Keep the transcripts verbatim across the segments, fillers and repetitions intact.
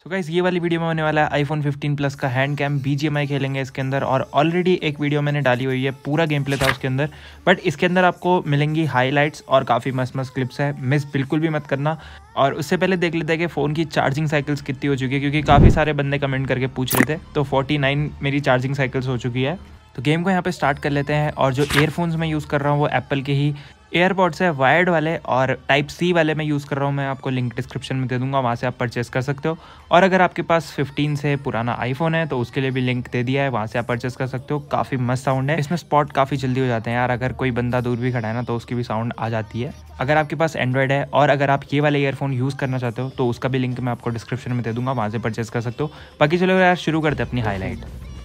तो गाइस ये वाली वीडियो में होने वाला है आईफोन फिफ्टीन प्लस का हैंड कैम बीजीएमआई खेलेंगे इसके अंदर। और ऑलरेडी एक वीडियो मैंने डाली हुई है, पूरा गेम प्ले था उसके अंदर, बट इसके अंदर आपको मिलेंगी हाईलाइट्स और काफ़ी मस्त मस्त क्लिप्स है, मिस बिल्कुल भी मत करना। और उससे पहले देख लेते हैं कि फ़ोन की चार्जिंग साइकिल्स कितनी हो चुकी है, क्योंकि काफ़ी सारे बंदे कमेंट करके पूछ रहे थे। तो फोर्टी नाइन मेरी चार्जिंग साइकिल्स हो चुकी है। तो गेम को यहाँ पे स्टार्ट कर लेते हैं। और जो एयरफोन्स मैं यूज़ कर रहा हूँ वो एप्पल के ही एयरपॉड्स है, वायर्ड वाले, और टाइप सी वाले मैं यूज़ कर रहा हूँ। मैं आपको लिंक डिस्क्रिप्शन में दे दूँगा, वहाँ से आप परचेस कर सकते हो। और अगर आपके पास फिफ्टीन से पुराना आईफोन है तो उसके लिए भी लिंक दे दिया है, वहाँ से आप परचेस कर सकते हो। काफ़ी मस्त साउंड है, इसमें स्पॉट काफ़ी जल्दी हो जाते हैं यार। अगर कोई बंदा दूर भी खड़ा है ना तो उसकी भी साउंड आ जाती है। अगर आपके पास एंड्रॉयड है और अगर आप ये वाले ईयरफोन यूज़ करना चाहते हो तो उसका भी लिंक मैं आपको डिस्क्रिप्शन में दे दूँगा, वहाँ से परचेस कर सकते हो। बाकी चलो यार शुरू करते हैं अपनी हाईलाइट।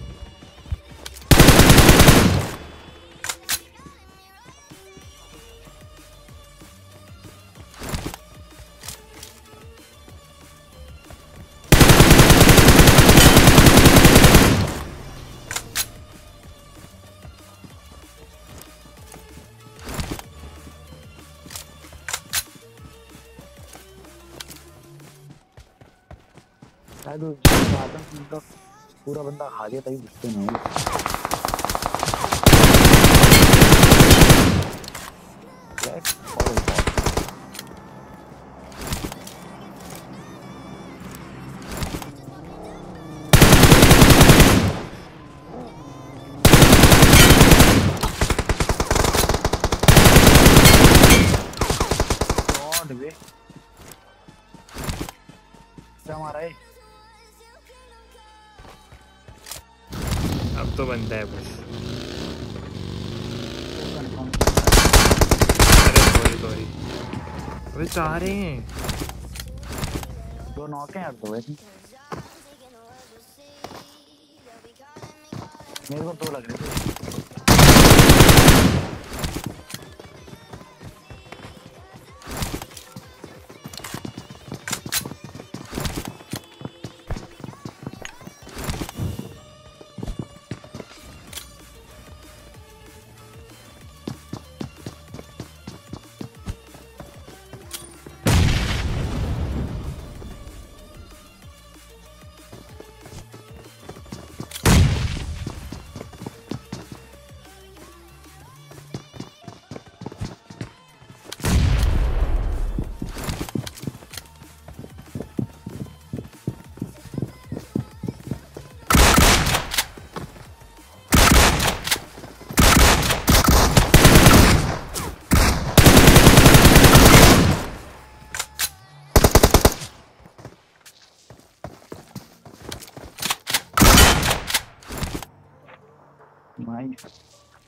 शायद उनका पूरा बंदा खा गया तभी घुसते ना। क्या मारा है? अब तो बनता है बस। अरे सॉरी सॉरी, अबे चाह रहे हैं दो नॉक हैं यार, दो वैसे मेरे को दो लग रहे थे। Nice.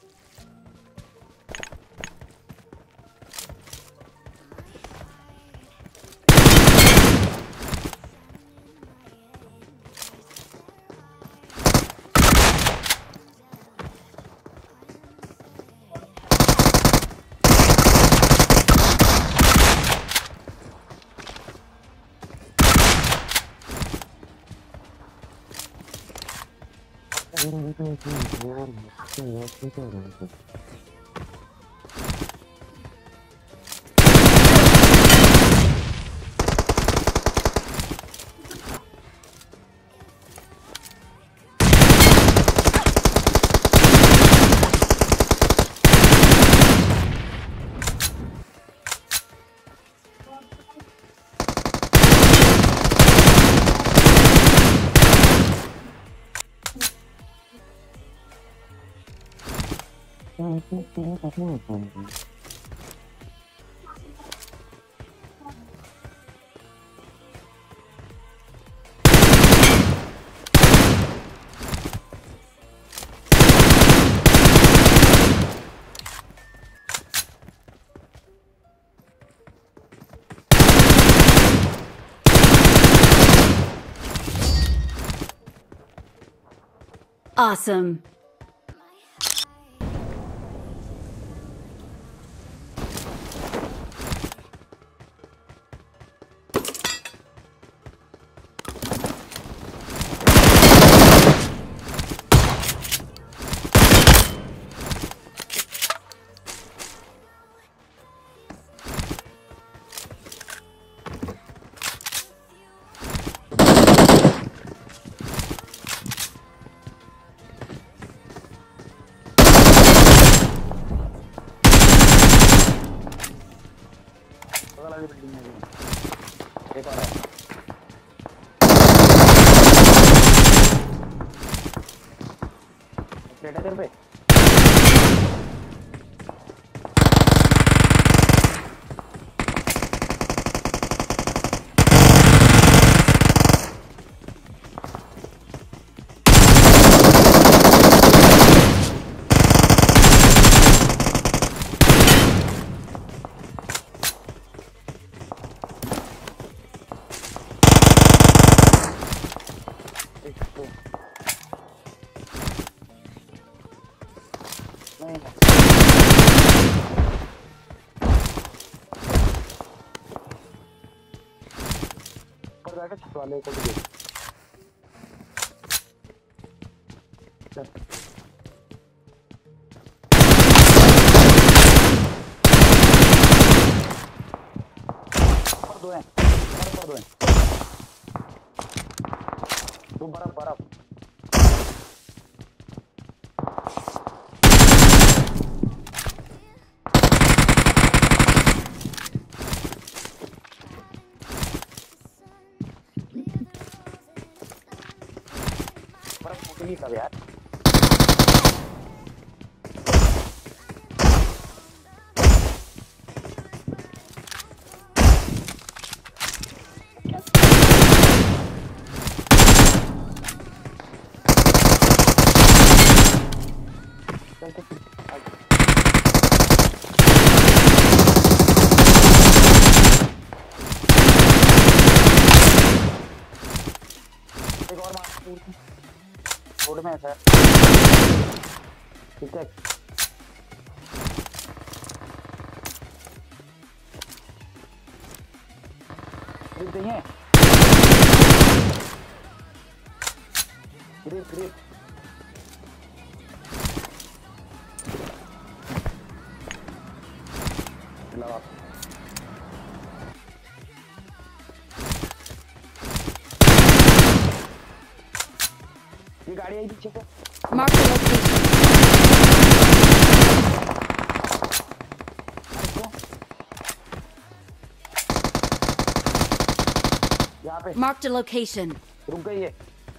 Awesome. वाली बिल्डिंग में भी एक और है। प्लेट है तेरे पे। नहीं पर बैठे छत वाले को भी देख। पर दो हैं, पर दो हैं। दो बर्फ बर्फ बर्फ फूटेगी कब यार। एक और मार रोड में है सर। ठीक है ग्रिप नहीं है। ग्रिप ग्रिप लगा। ये गाड़ी आई पीछे से। Mark the location. यहाँ पे Marked a location. रुक गई है।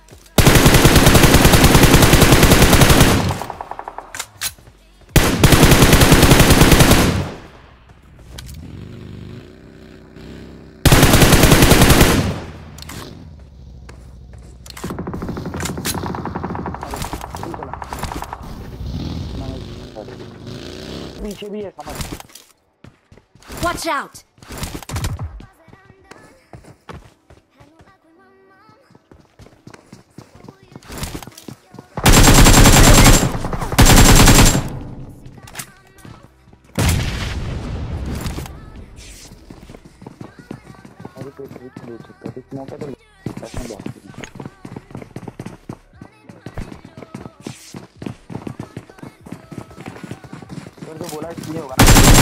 पीछे भी है समझ। Watch out! अभी कोई ट्रिक ले सकता है। इस मौके पे ऐसा बहुत तो बोला इसलिए होगा ना।